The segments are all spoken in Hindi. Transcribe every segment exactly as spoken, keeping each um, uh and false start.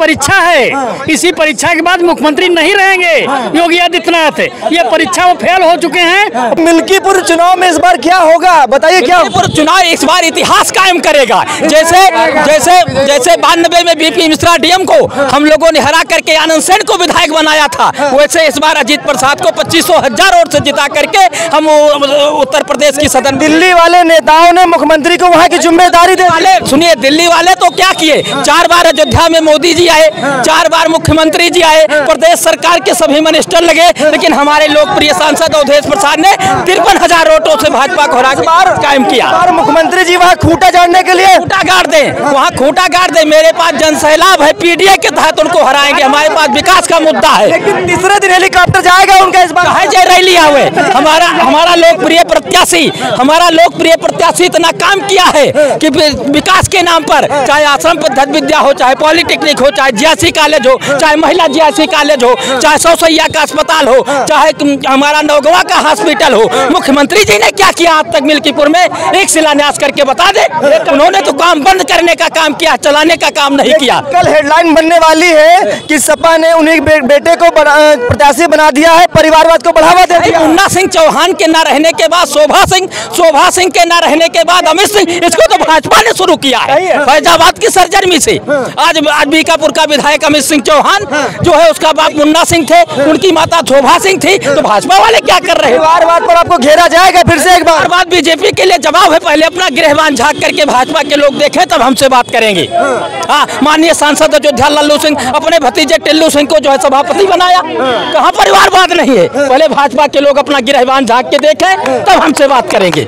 परीक्षा है, इसी परीक्षा के बाद मुख्यमंत्री नहीं रहेंगे योगी आदित्यनाथ। ये परीक्षा वो फेल हो चुके हैं। मिल्कीपुर चुनाव में इस बार क्या होगा बताइए? क्या चुनाव इस बार इतिहास कायम करेगा। जैसे जैसे जैसे बानबे में बीपी मिश्रा डीएम को हम लोगों ने हरा करके आनंद सेन को विधायक बनाया था, वैसे इस बार अजीत प्रसाद को पच्चीस सौ हजार वोट से जिता करके हम उत्तर प्रदेश की सदन। दिल्ली वाले नेताओं ने मुख्यमंत्री को वहाँ की जिम्मेदारी दे वाले सुनिए, दिल्ली वाले तो क्या किए, चार बार अयोध्या में मोदी जी आए, चार बार मुख्यमंत्री जी आए, प्रदेश सरकार के सभी मिनिस्टर लगे, लेकिन हमारे लोकप्रिय सांसद अवधेश प्रसाद ने तिरपन हजार वोटों से भाजपा को हरा के कायम किया। मुख्यमंत्री जी वहाँ खूंटा गाड़ने के लिए खूंटा गाड़ दे, वहाँ खूंटा गाड़ दे। मेरे पास जनसैलाब है, पीडीए के तहत उनको हराएंगे। हमारे पास विकास का मुद्दा है। लेकिन तीसरे दिन हेलीकॉप्टर जाएगा उनका इस बार। है जय रैली हुए हमारा हमारा लोकप्रिय प्रत्याशी हमारा लोकप्रिय प्रत्याशी इतना काम किया है कि विकास के नाम पर, चाहे आश्रम पद्धति विद्या हो, चाहे पॉलिटेक्निक हो, चाहे जीएससी कॉलेज हो, चाहे महिला जीएससी कॉलेज हो, चाहे सौसैया का अस्पताल हो, चाहे हमारा नौगवा का हॉस्पिटल हो, मुख्यमंत्री जी ने क्या किया आज तक मिल्कीपुर में? एक शिलान्यास करके बता दे। उन्होंने तो काम बंद करने का काम किया, चलाने का काम नहीं किया। कल हेडलाइन बनने वाली है कि सपा ने उन्हीं बे, बेटे को प्रत्याशी बना दिया है, परिवारवाद को बढ़ावा दे दिया। मुन्ना सिंह चौहान के न रहने के बाद शोभा सिंह शोभा सिंह के न रहने के बाद अमित सिंह, इसको तो भाजपा ने शुरू किया है फैजाबाद की सरजमी से। आज आज बीकापुर का विधायक अमित सिंह चौहान जो है, उसका बाप मुन्ना सिंह थे, उनकी माता शोभा सिंह थी। तो भाजपा वाले क्या कर रहे हैं? परिवारवाद पर आपको घेरा जाएगा फिर से एक बार। बात बीजेपी के लिए जवाब है, पहले अपना गिरहवान झाँक करके भाजपा के लोग देखें तब हमसे बात करेंगे। हाँ, माननीय सांसद अयोध्या लल्लू सिंह अपने भतीजे टिल्लू सिंह को जो है सभापति बनाया, कहाँ परिवारवाद नहीं है? पहले भाजपा के लोग अपना गिरहवान झाँक के देखें तब हमसे बात करेंगे।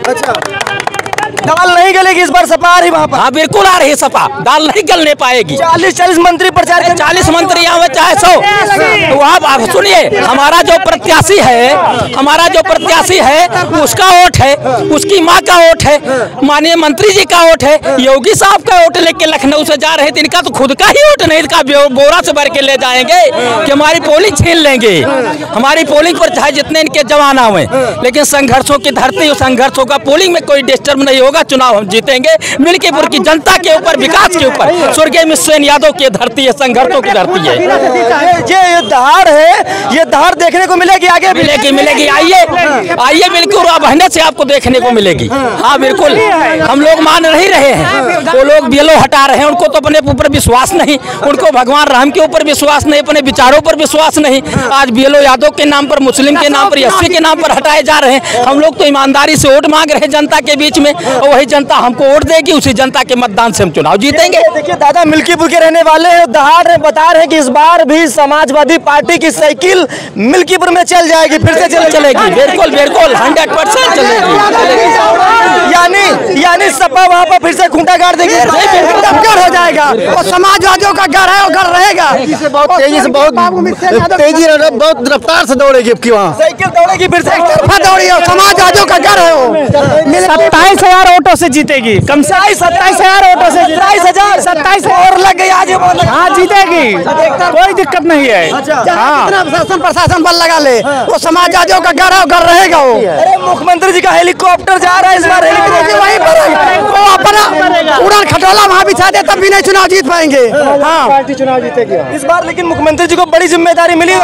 दाल नहीं गलेगी इस बार सपा आ रही वहाँ पर? हाँ बिल्कुल आ रही सपा, दाल नहीं गलने पाएगी। चालीस चालीस मंत्री प्रचार कर, चालीस मंत्री आवे चाहे सौ। तो आप सुनिए, हमारा जो प्रत्याशी है हमारा जो प्रत्याशी है उसका वोट है, उसकी माँ का वोट है, माननीय मंत्री जी का वोट है, योगी साहब का वोट लेके लखनऊ से जा रहे थे। इनका तो खुद का ही वोट नहीं, इनका बोरा से भर के ले जाएंगे कि हमारी पोलिंग छीन लेंगे। हमारी पोलिंग पर चाहे जितने इनके जवान आवे, लेकिन संघर्षों की धरती, संघर्ष होगा, पोलिंग में कोई डिस्टर्ब नहीं होगा, चुनाव हम जीतेंगे। मिल्कीपुर की जनता के ऊपर, विकास के ऊपर, स्वर्गीय मिश्र यादव की धरती है, संघर्षों की धरती है। ये धार है, ये धार देखने को मिलेगी आगे? मिलेगी मिलेगी आइए आइए बिल्कुल, बहने से आपको देखने को मिलेगी। हाँ बिल्कुल, हम लोग मान नहीं रहे हैं, वो लोग बीएलओ हटा रहे हैं, उनको तो अपने ऊपर विश्वास नहीं, उनको भगवान राम के ऊपर विश्वास नहीं, अपने विचारों पर विश्वास नहीं। आज बीएलओ यादव के नाम पर, मुस्लिम के नाम पर, एससी के नाम पर हटाए जा रहे हैं। हम लोग तो ईमानदारी से वोट मांग रहे हैं जनता के बीच में, और वही जनता हमको वोट देगी, उसी जनता के मतदान से हम चुनाव जीतेंगे। देखिए दादा मिल्कीपुर के रहने वाले हैं, दहाड़ बता रहे हैं कि इस बार भी समाजवादी पार्टी की साइकिल मिल्कीपुर में चल जाएगी, फिर से चल चलेगी। बिल्कुल बिल्कुल हंड्रेड परसेंट चलेगी। यानी यानी सपा वहाँ पर फिर से खूंटा गाड़ देगी, गढ़ हो जाएगा। और समाजवादियों का गढ़ है, और गढ़ रहेगा। तेजी से बहुत तेजी से बहुत तेजी बहुत रफ्तार से दौड़ेगी आपकी, वहाँ साइकिल दौड़ेगी, फिर से एक तरफा दौड़ी, और समाजवादियों का गढ़ है वो। सत्ताईस हजार वोटों से जीतेगी, कम से कम सत्ताईस हजार वोटों से, सत्ताईस हजार सत्ताईस और लग गई आज। हाँ जीतेगी, कोई दिक्कत नहीं है। हाँ, शासन प्रशासन बल लगा ले, वो समाजवादियों का गढ़ गढ़ रहेगा वो। अरे मुख्यमंत्री जी का हेलीकॉप्टर जा रहा है इस बार, हेलीकॉप्टर वहीं पर वो अपना उड़ान खटोला वहाँ बिछा दे, तब भी नहीं चुनाव जीत पाएंगे। हाँ, पार्टी चुनाव जीतेगी इस बार। लेकिन मुख्यमंत्री जी को बड़ी जिम्मेदारी मिली।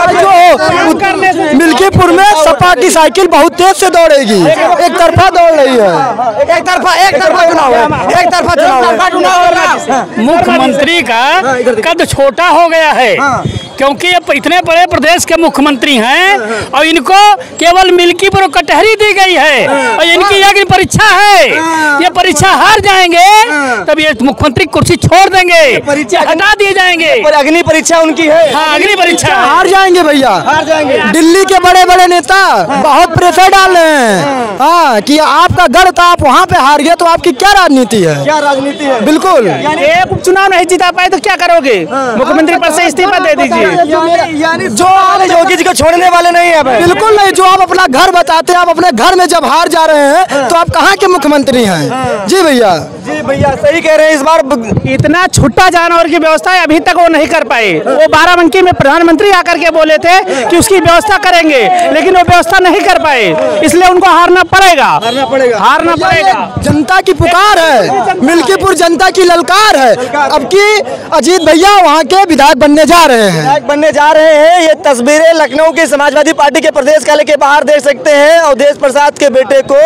मिल्कीपुर में सपा की साइकिल बहुत तेज से दौड़ेगी, एक तरफा दौड़ रही है, एक तरफा एक तरफा चुनाव है, एक तरफा चुनाव। मुख्यमंत्री का कद छोटा हो गया है, क्योंकि ये इतने बड़े प्रदेश के मुख्यमंत्री हैं और इनको केवल मिल्कीपुर कटहरी दी गई है, और इनकी अग्नि परीक्षा है। ये परीक्षा हार जाएंगे तब ये मुख्यमंत्री कुर्सी छोड़ देंगे, हटा दिए जाएंगे। पर अग्नि परीक्षा उनकी है। हाँ, अग्नि परीक्षा हार जाएंगे भैया, हार जाएंगे। दिल्ली के बड़े बड़े नेता बहुत प्रेशर डाल रहे हैं, हाँ, कि आपका गढ़ था, आप वहाँ पे हार गए, तो आपकी क्या राजनीति है? क्या राजनीति है? बिल्कुल, एक उपचुनाव नहीं जीता पाए तो क्या करोगे? मुख्यमंत्री पद से इस्तीफा दे दीजिए। यानी जो योगी जी को छोड़ने वाले नहीं है। बिल्कुल नहीं। जो आप अपना घर बताते हैं, आप अपने घर में जब हार जा रहे हैं तो आप कहाँ के मुख्यमंत्री हैं? जी भैया, जी भैया सही कह रहे हैं। इस बार इतना छुट्टा जानवर की व्यवस्था है, अभी तक वो नहीं कर पाए। वो बाराबंकी में प्रधानमंत्री आकर के बोले थे कि उसकी व्यवस्था करेंगे, लेकिन वो व्यवस्था नहीं कर पाए, इसलिए उनको हारना पड़ेगा। हारना पड़ेगा हारना पड़ेगा। जनता की पुकार है, मिल्कीपुर जनता की ललकार है। अब की अजीत भैया वहाँ के विधायक बनने जा रहे हैं। विधायक बनने जा रहे हैं। ये तस्वीरें लखनऊ की समाजवादी पार्टी के प्रदेश कार्यालय के बाहर देख सकते हैं। अवधेश प्रसाद के बेटे को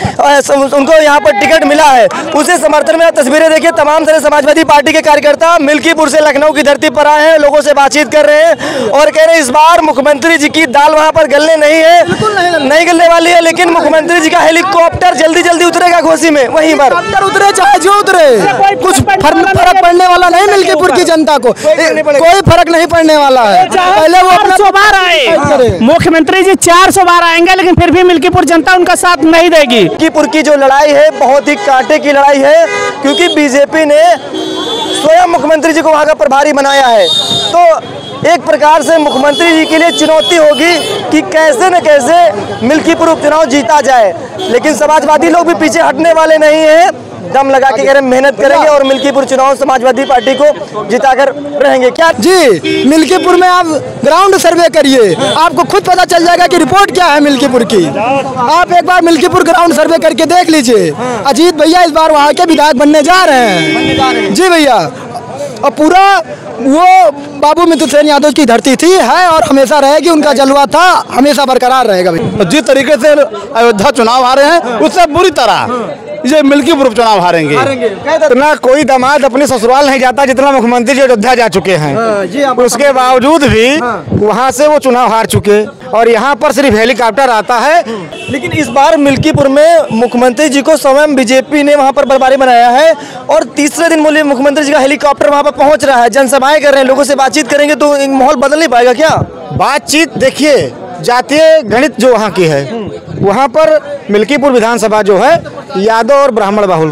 उनको यहाँ पर टिकट मिला है, उसे समर्थन में तस्वीरें देखिए। तमाम सारे समाजवादी पार्टी के कार्यकर्ता मिल्कीपुर से लखनऊ की धरती पर आए हैं, लोगों से बातचीत कर रहे हैं और कह रहे हैं इस बार मुख्यमंत्री जी की दाल वहाँ पर गलने नहीं है, नहीं गलने वाली है, लेकिन मुख्यमंत्री जी का हेलीकॉप्टर जल्दी जल्दी उतरेगा घोसी में। वहीं पर उतरे चाहे जो उतरे, कुछ फर्क पड़ने वाला नहीं मिल्कीपुर की जनता को, कोई फर्क नहीं पड़ने वाला है। पहले वो अपना सौ बार आए, मुख्यमंत्री जी चार सौ बार आएंगे, लेकिन फिर भी मिल्कीपुर जनता उनका साथ नहीं देगी। मिल्कीपुर की जो लड़ाई है बहुत ही कांटे की लड़ाई है, क्योंकि बीजेपी ने स्वयं मुख्यमंत्री जी को वहां का प्रभारी बनाया है। तो एक प्रकार से मुख्यमंत्री जी के लिए चुनौती होगी कि कैसे न कैसे मिल्कीपुर उपचुनाव जीता जाए, लेकिन समाजवादी लोग भी पीछे हटने वाले नहीं हैं। दम लगा के कह रहे मेहनत करेंगे और मिल्कीपुर चुनाव समाजवादी पार्टी को जिताकर रहेंगे। क्या जी, मिल्कीपुर में आप ग्राउंड सर्वे करिए, आपको खुद पता चल जाएगा कि रिपोर्ट क्या है मिल्कीपुर की। आप एक बार मिल्कीपुर ग्राउंड सर्वे करके देख लीजिए। अजीत भैया इस बार वहाँ के विधायक बनने जा रहे हैं। जी भैया, और पूरा वो बाबू मित्र सेन यादव की धरती थी, है और हमेशा रहेगी। उनका जलवा था, हमेशा बरकरार रहेगा। जिस तरीके से अयोध्या चुनाव हारे हैं, उससे बुरी तरह ये मिल्कीपुर चुनाव हारेंगे। इतना कोई दामाद अपने ससुराल नहीं जाता जितना मुख्यमंत्री जी अयोध्या जा चुके हैं। उसके बावजूद भी वहाँ से वो चुनाव हार चुके और यहाँ पर सिर्फ हेलीकॉप्टर आता है। लेकिन इस बार मिल्कीपुर में मुख्यमंत्री जी को स्वयं बीजेपी ने वहाँ पर प्रभारी बनाया है और तीसरे दिन बोले मुख्यमंत्री जी का हेलीकॉप्टर वहाँ पर पहुँच रहा है, जनसभाएं कर रहे हैं, लोगों से बातचीत करेंगे, तो माहौल बदल नहीं पाएगा क्या? बातचीत देखिए, जातीय गणित जो वहाँ की है, वहाँ पर मिल्कीपुर विधानसभा जो है यादव और ब्राह्मण बाहुल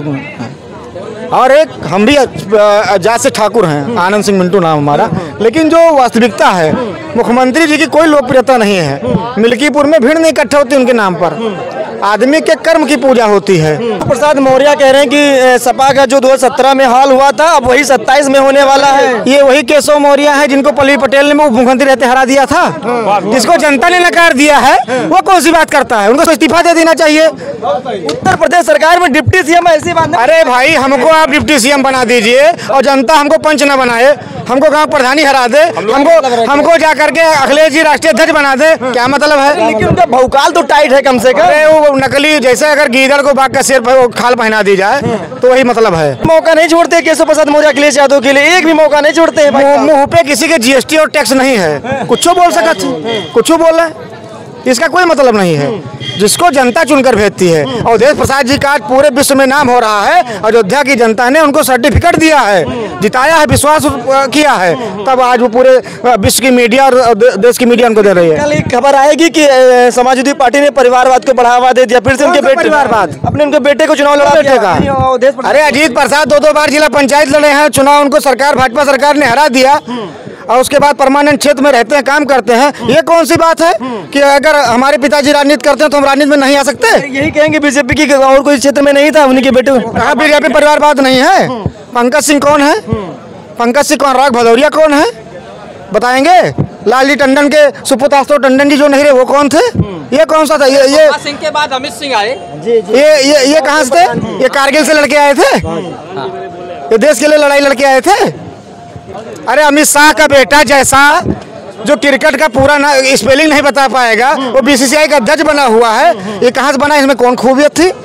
और एक हम भी जात से ठाकुर हैं, आनंद सिंह मिंटू नाम हमारा। लेकिन जो वास्तविकता है, मुख्यमंत्री जी की कोई लोकप्रियता नहीं है। मिल्कीपुर में भीड़ नहीं इकट्ठा होती उनके नाम पर, आदमी के कर्म की पूजा होती है। प्रसाद मौर्य कह रहे हैं कि सपा का जो दो हज़ार सत्रह में हाल हुआ था अब वही सत्ताईस में होने वाला है। ये वही केशव मौर्य है जिनको पल्लवी पटेल ने मुख्यमंत्री रहते हरा दिया था, जिसको जनता ने नकार दिया है। वो कौन सी बात करता है? उनको इस्तीफा दे देना चाहिए। उत्तर प्रदेश सरकार में डिप्टी सीएम ऐसी बात। अरे भाई, हमको आप डिप्टी सीएम बना दीजिए और जनता हमको पंच न बनाए, हमको गांव प्रधानी हरा दे, हमको हमको जा करके अखिलेश जी राष्ट्रीय अध्यक्ष बना दे, क्या मतलब है? लेकिन उनका भौकाल तो टाइट है कम से कम। अरे वो नकली, जैसे अगर गीदड़ को बाघ का सिर पर खाल पहना दी जाए तो वही मतलब है। मौका नहीं छोड़ते केशव प्रसाद मौर्य अखिलेश यादव के लिए, एक भी मौका नहीं छोड़ते हैं। मुंह पे किसी के जीएसटी और टैक्स नहीं है, कुछ बोल सकते, कुछ बोल रहे, इसका कोई मतलब नहीं है। जिसको जनता चुनकर भेजती है। अवधेश प्रसाद जी का पूरे विश्व में नाम हो रहा है, अयोध्या की जनता ने उनको सर्टिफिकेट दिया है, जिताया है, विश्वास किया है, तब आज वो पूरे विश्व की मीडिया और देश की मीडिया उनको दे रही है। कल एक खबर आएगी कि समाजवादी पार्टी ने परिवारवाद को बढ़ावा दे दिया, फिर से उनके बेटे परिवारवाद अपने उनके बेटे को चुनाव लड़ा बेटे का। अरे अजीत प्रसाद दो दो बार जिला पंचायत लड़े हैं, चुनाव उनको सरकार भाजपा सरकार ने हरा दिया और उसके बाद परमानेंट क्षेत्र में रहते हैं, काम करते हैं। ये कौन सी बात है कि अगर हमारे पिताजी राजनीति करते हैं तो हम राजनीति में नहीं आ सकते? यही कहेंगे बीजेपी की और कोई क्षेत्र में नहीं था, उन्हीं के बेटे। कहाँ बीजेपी परिवारवाद नहीं है? पंकज सिंह कौन है? पंकज सिंह कौन? राग भदौरिया कौन है? बताएंगे? लालजी टंडन के सुपुत्र आशुतोष टंडन जी जो नहीं रहे वो कौन थे? ये कौन सा था? ये ये सिंह के बाद अमित सिंह आए। ये ये ये कहाँ से थे? ये कारगिल से लड़के आए थे, ये देश के लिए लड़ाई लड़के आए थे। अरे अमित शाह का बेटा जैसा जो क्रिकेट का पूरा ना स्पेलिंग नहीं बता पाएगा, वो बीसीसीआई का अध्यक्ष बना हुआ है, ये कहाँ से बना? इसमें कौन खूबियत थी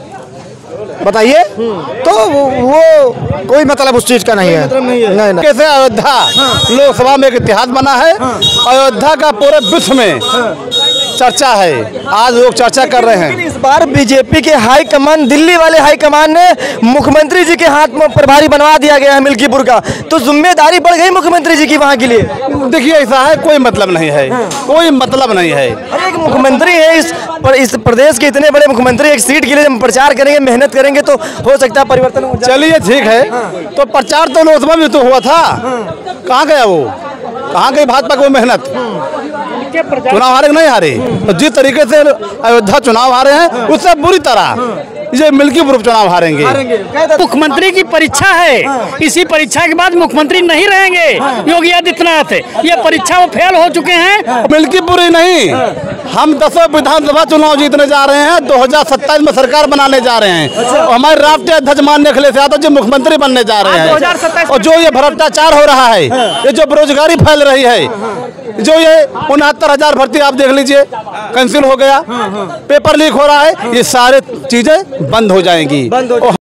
बताइए? तो वो, वो कोई मतलब उस चीज का नहीं है। मतलब नहीं है। नहीं, नहीं। कैसे अयोध्या लोकसभा में एक इतिहास बना है, अयोध्या का पूरे विश्व में चर्चा है, आज लोग चर्चा कर रहे हैं। इस बार बीजेपी के हाई कमान, दिल्ली वाले हाई कमान ने मुख्यमंत्री जी के हाथ में प्रभारी बनवा दिया गया है मिल्कीपुर का, तो जिम्मेदारी बढ़ गई मुख्यमंत्री जी की वहाँ के लिए। देखिए ऐसा है, कोई मतलब नहीं है, कोई मतलब नहीं है। अरे एक मुख्यमंत्री है, इस पर इस प्रदेश के इतने बड़े मुख्यमंत्री, एक सीट के लिए हम प्रचार करेंगे, मेहनत करेंगे तो हो सकता है परिवर्तन हो जाए। चलिए ठीक है, तो प्रचार तो लोकसभा में तो हुआ था, कहाँ गया वो? कहाँ गई भाजपा की वो मेहनत? चुनाव हारे नहीं हारे, तो जिस तरीके से अयोध्या चुनाव हारे हैं उससे बुरी तरह ये मिल्कीपुर चुनाव हारेंगे। मुख्यमंत्री की परीक्षा है, इसी परीक्षा के बाद मुख्यमंत्री नहीं रहेंगे योगी आदित्यनाथ। ये परीक्षा वो फेल हो चुके हैं। मिल्कीपुर ही नहीं, हम दसों विधानसभा चुनाव जीतने जा रहे हैं, दो हजार सत्ताईस में सरकार बनाने जा रहे हैं। और हमारे राष्ट्रीय अध्यक्ष माननीय अखिलेश यादव जी मुख्यमंत्री बनने जा रहे हैं। और जो ये भ्रष्टाचार हो रहा है, ये जो बेरोजगारी फैल रही है, जो ये उनहत्तर हजार भर्ती आप देख लीजिए कैंसिल हो गया, पेपर लीक हो रहा है, ये सारे चीजें बंद हो जाएंगी।